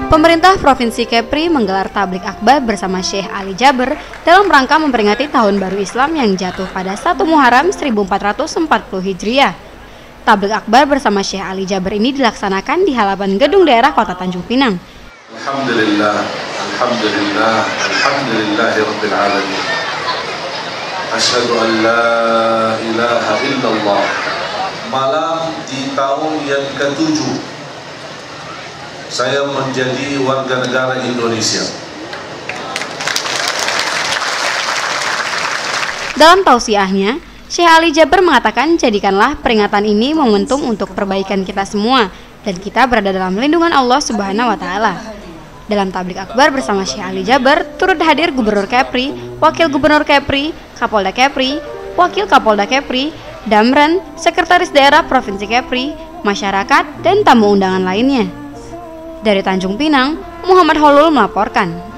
Pemerintah Provinsi Kepri menggelar tablik akbar bersama Syekh Ali Jaber dalam rangka memperingati Tahun Baru Islam yang jatuh pada 1 Muharram 1440 Hijriah. Tablik akbar bersama Syekh Ali Jaber ini dilaksanakan di halaman gedung daerah Kota Tanjung Pinang. Alhamdulillah, alhamdulillahirabbil alamin. Asyhadu an la ilaha illallah. Malam di tahun yang ke-7 saya menjadi warga negara Indonesia. Dalam tausiahnya, Syekh Ali Jaber mengatakan jadikanlah peringatan ini momentum untuk perbaikan kita semua dan kita berada dalam lindungan Allah Subhanahu wa Ta'ala. Dalam tablik akbar bersama Syekh Ali Jaber turut hadir Gubernur Kepri, Wakil Gubernur Kepri, Kapolda Kepri, Wakil Kapolda Kepri, Damren, Sekretaris Daerah Provinsi Kepri, masyarakat, dan tamu undangan lainnya. Dari Tanjung Pinang, Muhammad Holul melaporkan.